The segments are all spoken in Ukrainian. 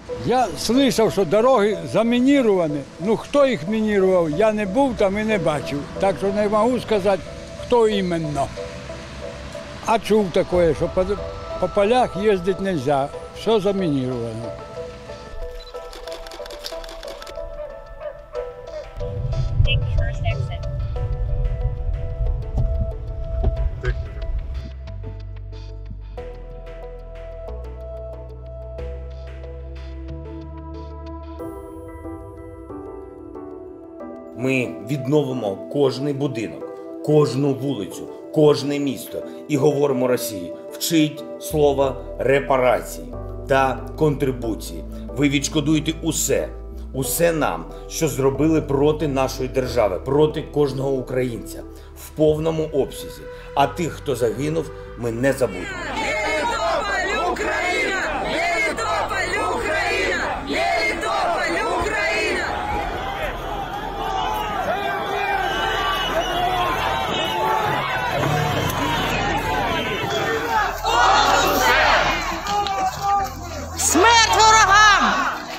Я слышав, що дороги замініровані. Ну, хто їх мінірував, я не був там і не бачив. Так що не можу сказати, хто іменно. А чув таке, що по полях їздити не можна, все замініровано. Ми відновимо кожний будинок, кожну вулицю, кожне місто і говоримо Росії: вчить слова репарації та контрибуції. Ви відшкодуєте усе нам, що зробили проти нашої держави, проти кожного українця в повному обсязі. А тих, хто загинув, ми не забудемо. Мелітополь, Україна! Мелітополь, Україна! Мелітополь, Україна! Смерть ворогам!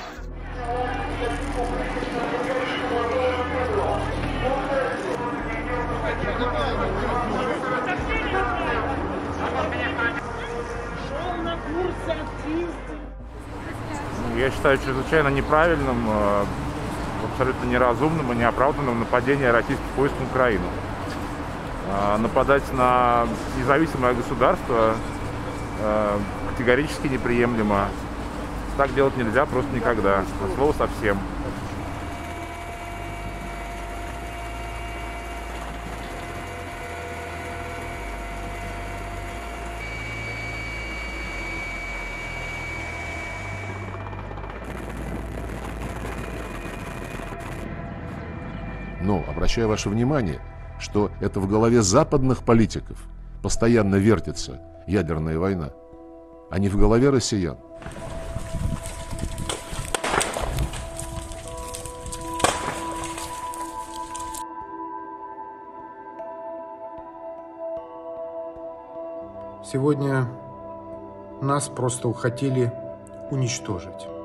Я считаю чрезвычайно неправильным, абсолютно неразумным и неоправданным нападение российских войск на Украину. Нападать на независимое государство категорически неприемлемо. Так делать нельзя просто никогда, от слова совсем. Но обращаю ваше внимание, что это в голове западных политиков постоянно вертится ядерная война, а не в голове россиян. Сегодня нас просто хотели уничтожить.